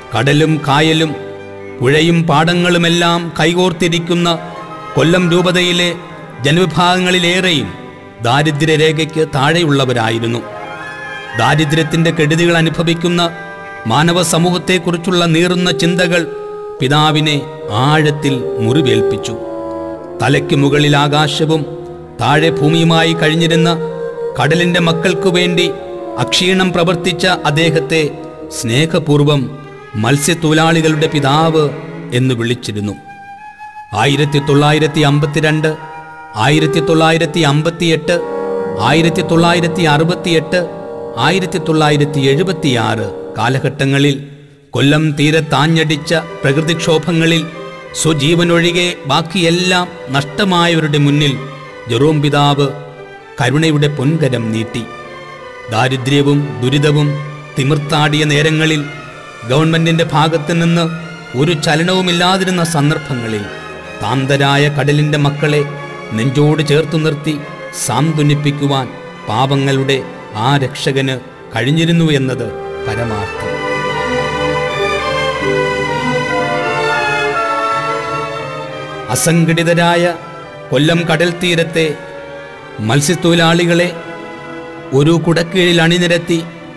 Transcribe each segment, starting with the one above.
കടലും കായലും പുഴയും പാടങ്ങളുമെല്ലാം കൈകോർത്തിരിക്കുന്ന കൊല്ലം രൂപതയിലെ ജനവിഭാഗങ്ങളിലേറെയും ദാരിദ്ര്യരേഖയ്ക്ക് താഴെയുള്ളവരായിരുന്നു. ദാരിദ്ര്യത്തിൻ്റെ കെടുതികൾ അനുഭവിക്കുന്ന മാനവ സമൂഹത്തെക്കുറിച്ചുള്ള നീറുന്ന ചിന്തകൾ പിതാവിനെ ആഴത്തിൽ മുറിവേൽപ്പിച്ചു. തലയ്ക്ക് മുകളിൽ ആകാശവും താഴെ ഭൂമിയുമായി കഴിഞ്ഞിരുന്ന കടലിൻ്റെ മക്കൾക്കു വേണ്ടി അക്ഷീണം പ്രവർത്തിച്ച അദ്ദേഹത്തെ സ്നേഹപൂർവം മത്സ്യത്തൊഴിലാളികളുടെ പിതാവ് എന്ന് വിളിച്ചിരുന്നു. 1952, 1958, 1968, 1976 കാലഘട്ടങ്ങളിൽ കൊല്ലം തീരത്താഞ്ഞടിച്ച പ്രകൃതിക്ഷോഭങ്ങളിൽ സ്വജീവനൊഴികെ ബാക്കിയെല്ലാം നഷ്ടമായവരുടെ മുന്നിൽ ജെറോം പിതാവ് കരുണയുടെ പൊൻകരം നീട്ടി. ദാരിദ്ര്യവും ദുരിതവും തിമിർത്താടിയ നേരങ്ങളിൽ ഗവൺമെന്റിന്റെ ഭാഗത്തു നിന്ന് ഒരു ചലനവുമില്ലാതിരുന്ന സന്ദർഭങ്ങളിൽ താന്തരായ കടലിന്റെ മക്കളെ നെഞ്ചോട് ചേർത്തു നിർത്തി സാന്ത്വനിപ്പിക്കുവാൻ പാപങ്ങളുടെ ആ രക്ഷകന് കഴിഞ്ഞിരുന്നു എന്നത് പരമാർത്ഥം. അസംഘടിതരായ കൊല്ലം കടൽ തീരത്തെ മത്സ്യത്തൊഴിലാളികളെ ഒരു കുടക്കീഴിൽ അണിനിരത്തി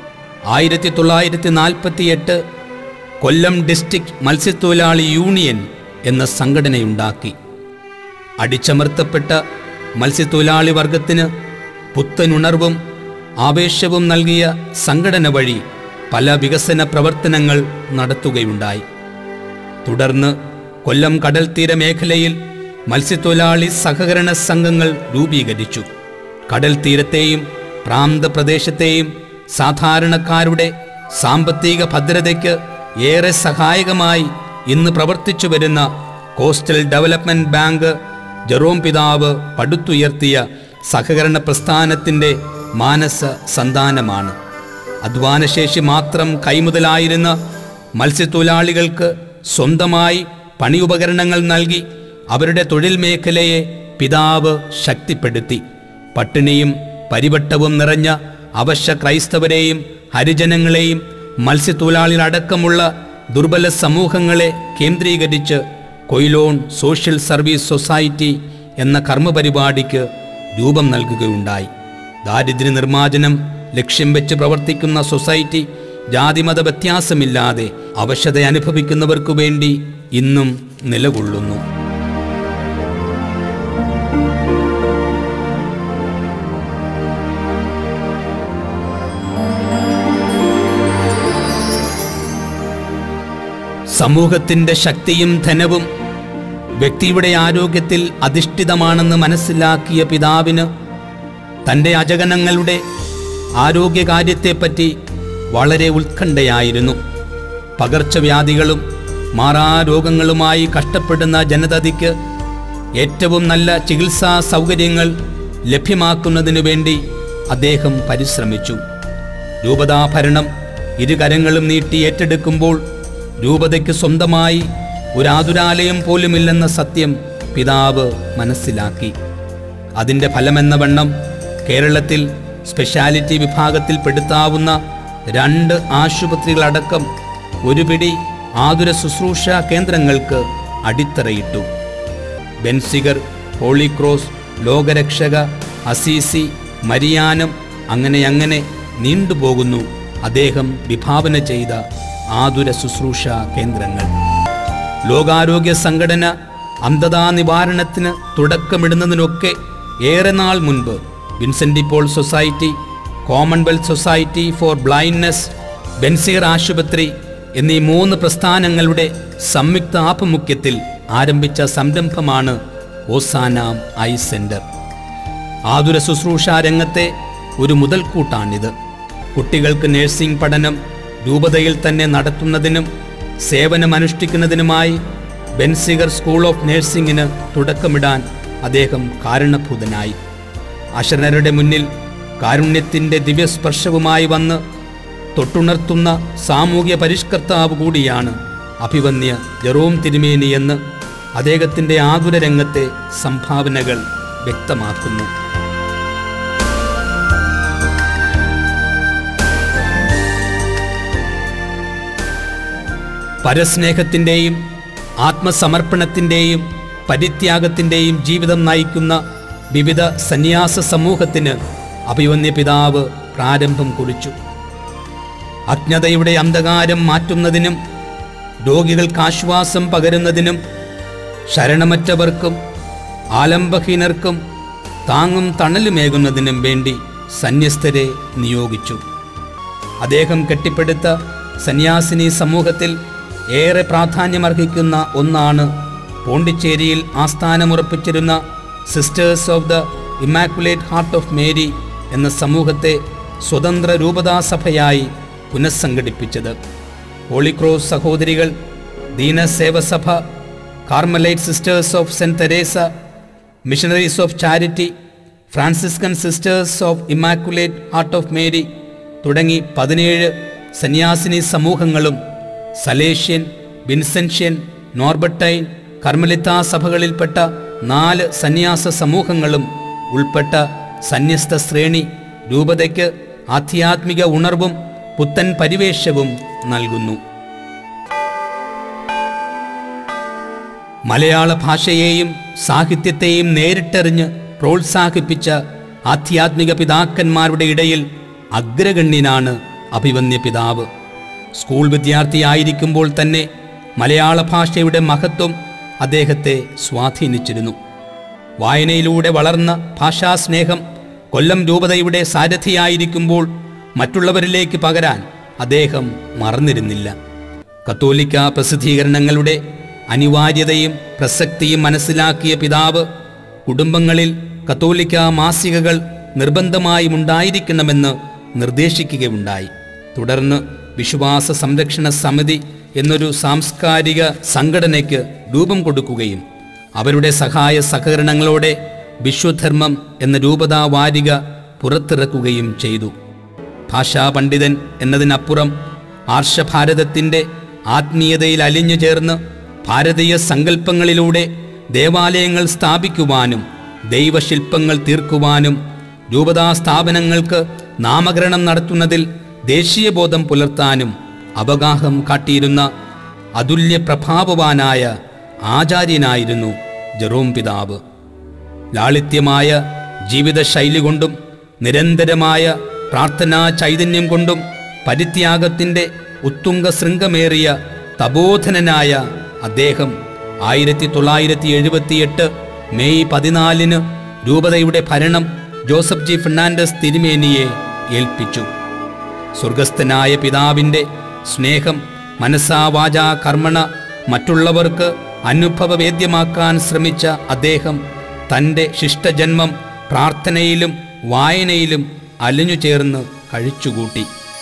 1948 കൊല്ലം ഡിസ്ട്രിക്ട് മത്സ്യത്തൊഴിലാളി യൂണിയൻ എന്ന സംഘടനയുണ്ടാക്കി. അടിച്ചമർത്തപ്പെട്ട മത്സ്യത്തൊഴിലാളി വർഗത്തിന് പുത്തനുണർവും ആവേശവും നൽകിയ സംഘടന വഴി പല വികസന പ്രവർത്തനങ്ങൾ നടത്തുകയുണ്ടായി. തുടർന്ന് കൊല്ലം കടൽ തീര മേഖലയിൽ മത്സ്യത്തൊഴിലാളി സഹകരണ സംഘങ്ങൾ രൂപീകരിച്ചു. കടൽ തീരത്തെയും പ്രാന്തപ്രദേശത്തെയും സാധാരണക്കാരുടെ സാമ്പത്തിക ഭദ്രതയ്ക്ക് ഏറെ സഹായകമായി ഇന്ന് പ്രവർത്തിച്ചു വരുന്ന കോസ്റ്റൽ ഡെവലപ്മെന്റ് ബാങ്ക് ജെറോം പിതാവ് പടുത്തുയർത്തിയ സഹകരണ പ്രസ്ഥാനത്തിൻ്റെ മാനസ സന്താനമാണ്. അധ്വാനശേഷി മാത്രം കൈമുതലായിരുന്ന മത്സ്യത്തൊഴിലാളികൾക്ക് സ്വന്തമായി പണിയുപകരണങ്ങൾ നൽകി അവരുടെ തൊഴിൽ മേഖലയെ പിതാവ് ശക്തിപ്പെടുത്തി. പട്ടിണിയും പരിവട്ടവും നിറഞ്ഞ അവശ്യ ക്രൈസ്തവരെയും ഹരിജനങ്ങളെയും മത്സ്യത്തൊഴിലാളികളടക്കമുള്ള ദുർബല സമൂഹങ്ങളെ കേന്ദ്രീകരിച്ച് കൊയിലോൺ സോഷ്യൽ സർവീസ് സൊസൈറ്റി എന്ന കർമ്മപരിപാടിക്ക് രൂപം നൽകുകയുണ്ടായി. ദാരിദ്ര്യ നിർമ്മാർജ്ജനം ലക്ഷ്യം വെച്ച് പ്രവർത്തിക്കുന്ന സൊസൈറ്റി ജാതിമത വ്യത്യാസമില്ലാതെ അവശത അനുഭവിക്കുന്നവർക്കു വേണ്ടി ഇന്നും നിലകൊള്ളുന്നു. സമൂഹത്തിൻ്റെ ശക്തിയും ധനവും വ്യക്തിയുടെ ആരോഗ്യത്തിൽ അധിഷ്ഠിതമാണെന്ന് മനസ്സിലാക്കിയ പിതാവിന് തൻ്റെ അജഗണങ്ങളുടെ ആരോഗ്യകാര്യത്തെപ്പറ്റി വളരെ ഉത്കണ്ഠയായിരുന്നു. പകർച്ചവ്യാധികളും മാറാരോഗങ്ങളുമായി കഷ്ടപ്പെടുന്ന ജനതയ്ക്ക് ഏറ്റവും നല്ല ചികിത്സാ സൗകര്യങ്ങൾ ലഭ്യമാക്കുന്നതിനു വേണ്ടി അദ്ദേഹം പരിശ്രമിച്ചു. രൂപതാഭരണം ഇരുകരങ്ങളും നീട്ടി ഏറ്റെടുക്കുമ്പോൾ രൂപതയ്ക്ക് സ്വന്തമായി ഒരു ആതുരാലയം പോലുമില്ലെന്ന സത്യം പിതാവ് മനസ്സിലാക്കി. അതിൻ്റെ ഫലമെന്ന കേരളത്തിൽ സ്പെഷ്യാലിറ്റി വിഭാഗത്തിൽ പെടുത്താവുന്ന 2 ആശുപത്രികളടക്കം ഒരു പിടി ആതുര ശുശ്രൂഷ കേന്ദ്രങ്ങൾക്ക് അടിത്തറയിട്ടു. ബെൻസിഗർ, ഹോളി ക്രോസ്, ലോകരക്ഷക, അസീസി, മരിയാനം, അങ്ങനെ നീണ്ടുപോകുന്നു അദ്ദേഹം വിഭാവന ചെയ്ത ആതുര ശുശ്രൂഷ കേന്ദ്രങ്ങൾ. ലോകാരോഗ്യ സംഘടന അന്ധതാ നിവാരണത്തിന് തുടക്കമിടുന്നതിനൊക്കെ ഏറെ നാൾ മുൻപ് Vincent Paul society, Commonwealth society for blindness, Benziger ആശുപത്രി എന്നീ 3 പ്രസ്ഥാനങ്ങളുടെ സംയുക്ത ആഭിമുഖ്യത്തിൽ ആരംഭിച്ച സംരംഭമാണ് ഓസാന ഐ സെന്റർ. ആതുര ശുശ്രൂഷ രംഗത്തെ ഒരു മുതൽക്കൂട്ടാണിത്. കുട്ടികൾക്ക് നഴ്സിംഗ് പഠനം രൂപതയിൽ തന്നെ നടത്തുന്നതിനും സേവനമനുഷ്ഠിക്കുന്നതിനുമായി ബെൻസിഗർ സ്കൂൾ ഓഫ് നഴ്സിംഗിന് തുടക്കമിടാൻ അദ്ദേഹം കാരണഭൂതനായി. അശരണരുടെ മുന്നിൽ കാരുണ്യത്തിൻ്റെ ദിവ്യസ്പർശവുമായി വന്ന് തൊട്ടുണർത്തുന്ന സാമൂഹ്യ പരിഷ്കർത്താവ് കൂടിയാണ് അഭിവന്യ ജെറോം തിരുമേനി എന്ന് അദ്ദേഹത്തിൻ്റെ ആതുര രംഗത്തെ സംഭാവനകൾ വ്യക്തമാക്കുന്നു. പരസ്നേഹത്തിൻ്റെയും ആത്മസമർപ്പണത്തിൻ്റെയും പരിത്യാഗത്തിൻ്റെയും ജീവിതം നയിക്കുന്ന വിവിധ സന്യാസ സമൂഹത്തിന് അഭിമന്യ പിതാവ് പ്രാരംഭം കുറിച്ചു. അജ്ഞതയുടെ അന്ധകാരം മാറ്റുന്നതിനും രോഗികൾക്ക് ആശ്വാസം പകരുന്നതിനും ശരണമറ്റവർക്കും ആലംബഹീനർക്കും താങ്ങും തണലുമേകുന്നതിനും വേണ്ടി സന്യസ്തരെ നിയോഗിച്ചു. അദ്ദേഹം കെട്ടിപ്പടുത്ത സന്യാസിനി സമൂഹത്തിൽ ഏറെ പ്രാധാന്യമർഹിക്കുന്ന ഒന്നാണ് പോണ്ടിച്ചേരിയിൽ ആസ്ഥാനമുറപ്പിച്ചിരുന്ന Sisters of the Immaculate Heart of Mary എന്ന സമൂഹത്തെ സ്വതന്ത്ര രൂപതാസഭയായി പുനഃസംഘടിപ്പിച്ചത്. ഹോളിക്രോസ് സഹോദരികൾ, ദീനസേവസഭ, Carmelite Sisters of Saint Teresa, Missionaries of Charity, Franciscan Sisters of Immaculate Heart of Mary തുടങ്ങി 17 സന്യാസിനി സമൂഹങ്ങളും സലേഷ്യൻ, വിൻസെൻഷ്യൻ, നോർബർട്ടൈൻ, കർമ്മലിത്ത സഭകളിൽപ്പെട്ട 4 സന്യാസ സമൂഹങ്ങളും ഉൾപ്പെട്ട സന്യസ്ത ശ്രേണി രൂപതയ്ക്ക് ആധ്യാത്മിക ഉണർവും പുത്തൻ പരിവേഷവും നൽകുന്നു. മലയാള ഭാഷയെയും സാഹിത്യത്തെയും നേരിട്ടറിഞ്ഞ് പ്രോത്സാഹിപ്പിച്ച ആധ്യാത്മിക പിതാക്കന്മാരുടെ ഇടയിൽ അഗ്രഗണ്യനാണ് അഭിമന്യ പിതാവ്. സ്കൂൾ വിദ്യാർത്ഥിയായിരിക്കുമ്പോൾ തന്നെ മലയാള ഭാഷയുടെ മഹത്വം അദ്ദേഹത്തെ സ്വാധീനിച്ചിരുന്നു. വായനയിലൂടെ വളർന്ന ഭാഷാസ്നേഹം കൊല്ലം രൂപതയുടെ സാരഥിയായിരിക്കുമ്പോൾ മറ്റുള്ളവരിലേക്ക് പകരാൻ അദ്ദേഹം മറന്നിരുന്നില്ല. കത്തോലിക്ക പ്രസിദ്ധീകരണങ്ങളുടെ അനിവാര്യതയും പ്രസക്തിയും മനസ്സിലാക്കിയ പിതാവ് കുടുംബങ്ങളിൽ കത്തോലിക്ക മാസികകൾ നിർബന്ധമായും ഉണ്ടായിരിക്കണമെന്ന് നിർദ്ദേശിക്കുകയുണ്ടായി. തുടർന്ന് വിശ്വാസ സംരക്ഷണ സമിതി എന്നൊരു സാംസ്കാരിക സംഘടനയ്ക്ക് രൂപം കൊടുക്കുകയും അവരുടെ സഹായ സഹകരണങ്ങളോടെ വിശ്വധർമ്മം എന്ന രൂപതാ വാരിക പുറത്തിറക്കുകയും ചെയ്തു. ഭാഷാ പണ്ഡിതൻ എന്നതിനപ്പുറം ആർഷഭാരതത്തിൻ്റെ ആത്മീയതയിൽ അലിഞ്ഞു ചേർന്ന് ഭാരതീയ സങ്കല്പങ്ങളിലൂടെ ദേവാലയങ്ങൾ സ്ഥാപിക്കുവാനും ദൈവശില്പങ്ങൾ തീർക്കുവാനും രൂപതാ സ്ഥാപനങ്ങൾക്ക് നാമകരണം നടത്തുന്നതിൽ ദേശീയബോധം പുലർത്താനും അവഗാഹം കാട്ടിയിരുന്ന അതുല്യ പ്രഭാവവാനായ ആചാര്യനായിരുന്നു ജെറോം പിതാവ്. ലാളിത്യമായ ജീവിതശൈലി കൊണ്ടും നിരന്തരമായ പ്രാർത്ഥനാ ചൈതന്യം കൊണ്ടും പരിത്യാഗത്തിൻ്റെ ഉത്തുംഗ ശൃംഗമേറിയ തപോധനനായ അദ്ദേഹം 1978 മെയ് 14 രൂപതയുടെ ഭരണം ജോസഫ് ജി ഫെർണാണ്ടസ് തിരുമേനിയെ ഏൽപ്പിച്ചു. സ്വർഗസ്ഥനായ പിതാവിൻ്റെ സ്നേഹം മനസ്സാ വാചാ കർമ്മണ മറ്റുള്ളവർക്ക് അനുഭവവേദ്യമാക്കാൻ ശ്രമിച്ച അദ്ദേഹം തൻ്റെ ശിഷ്ടജന്മം പ്രാർത്ഥനയിലും വായനയിലും അലിഞ്ഞു ചേർന്ന് കഴിച്ചുകൂട്ടി.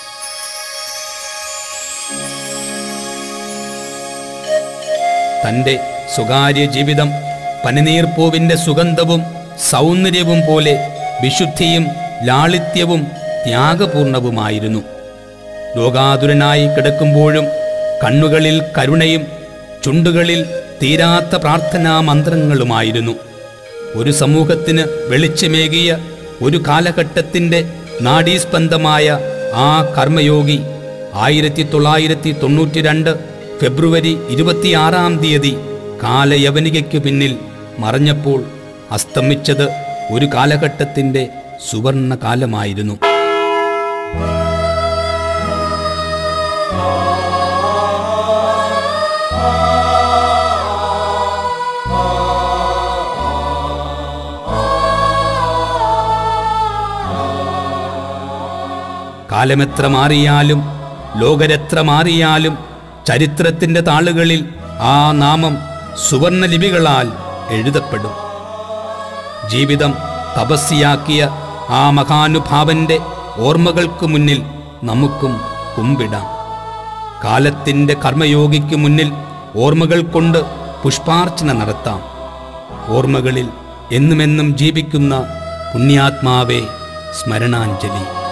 തൻ്റെ സ്വകാര്യ ജീവിതം പനിനീർപ്പൂവിൻ്റെ സുഗന്ധവും സൗന്ദര്യവും പോലെ വിശുദ്ധിയും ലാളിത്യവും ത്യാഗപൂർണവുമായിരുന്നു. രോഗാതുരനായി കിടക്കുമ്പോഴും കണ്ണുകളിൽ കരുണയും ചുണ്ടുകളിൽ തീരാത്ത പ്രാർത്ഥനാ മന്ത്രങ്ങളുമായിരുന്നു. ഒരു സമൂഹത്തിന് വെളിച്ചമേകിയ ഒരു കാലഘട്ടത്തിൻ്റെ നാഡീസ്പന്ദമായ ആ കർമ്മയോഗി 1992 ഫെബ്രുവരി 26 കാലയവനികയ്ക്കു പിന്നിൽ മറഞ്ഞപ്പോൾ അസ്തമിച്ചത് ഒരു കാലഘട്ടത്തിൻ്റെ സുവർണ കാലമായിരുന്നു. കാലമെത്ര മാറിയാലും ലോകരെത്ര മാറിയാലും ചരിത്രത്തിൻ്റെ താളുകളിൽ ആ നാമം സുവർണ ലിപികളാൽ എഴുതപ്പെടും. ജീവിതം തപസ്യാക്കിയ ആ മഹാനുഭാവന്റെ ഓർമ്മകൾക്ക് മുന്നിൽ നമുക്കും കുമ്പിടാം. കാലത്തിൻ്റെ കർമ്മയോഗിക്ക് മുന്നിൽ ഓർമ്മകൾ കൊണ്ട് പുഷ്പാർച്ചന നടത്താം. ഓർമ്മകളിൽ എന്നുമെന്നും ജീവിക്കുന്ന പുണ്യാത്മാവേ, സ്മരണാഞ്ജലി.